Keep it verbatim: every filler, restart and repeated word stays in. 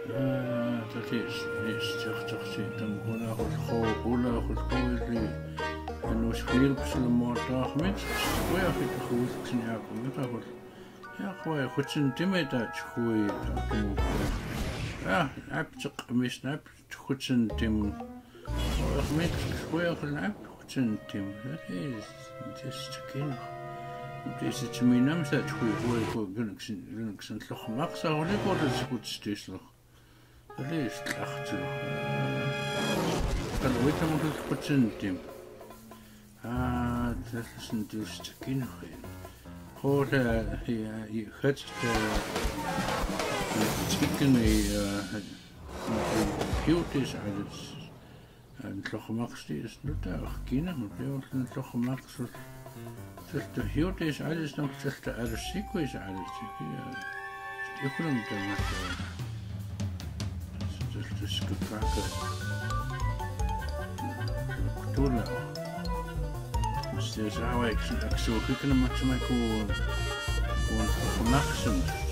dat is is toch toch zit dan gewoon ook gewoon ola goed li en ons klier op zo'n mordag met hoe je het goed zien ja met dat ja gewoon goed zijn timid dat goed ja heb je mis heb goed zijn tim met goed gelap goed zijn tim dat is just kind dit is mijn naam dat goed goed genoeg zijn genoeg zijn toch mag zo niet worden goed stil dat is echt zo kan ooit dan moet het goed zijn tim ah dat is een dus kind hoor je je gaat chicken cute is alles en toch mag is niet erg kinderen moet je toch gemaakt zo de cute is alles nog zeg de artikel is alles ja ik wil hem dan met dus dus gepraat doen dus zou ik zo ik kan hem met mij gewoon gewoon gemaakt zijn